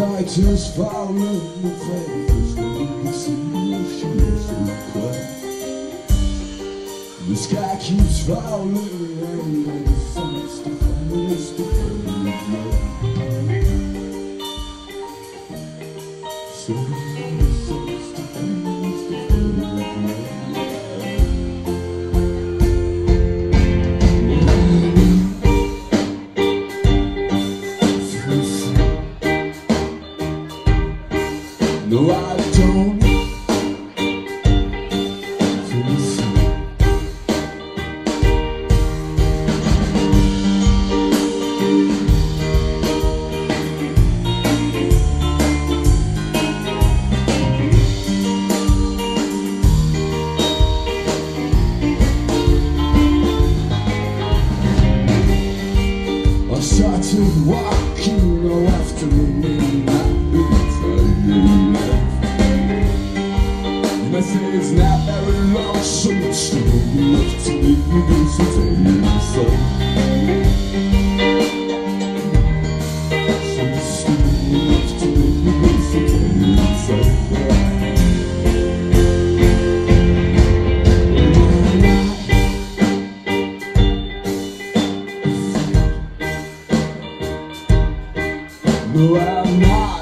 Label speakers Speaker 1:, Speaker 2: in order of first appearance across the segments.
Speaker 1: night is falling, the faith that we can see the ocean is so quiet. The sky keeps falling, and the sun's the finest of the so the sun's the finest of no, I don't feel the same. I started walking all afternoon. I say it's not very long, so much still left to make me do some things. So much still left to make me do some things. No, I'm not.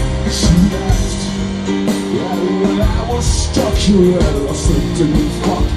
Speaker 1: Stuck here, I said to me, fuck